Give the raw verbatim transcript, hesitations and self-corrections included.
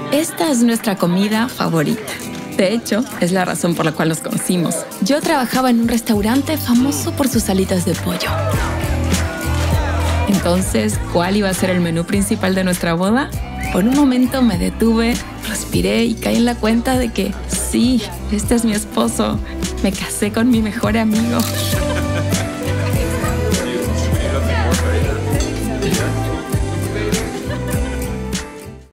Esta es nuestra comida favorita. De hecho, es la razón por la cual nos conocimos. Yo trabajaba en un restaurante famoso por sus alitas de pollo. Entonces, ¿cuál iba a ser el menú principal de nuestra boda? Por un momento me detuve, respiré y caí en la cuenta de que sí, este es mi esposo. Me casé con mi mejor amigo.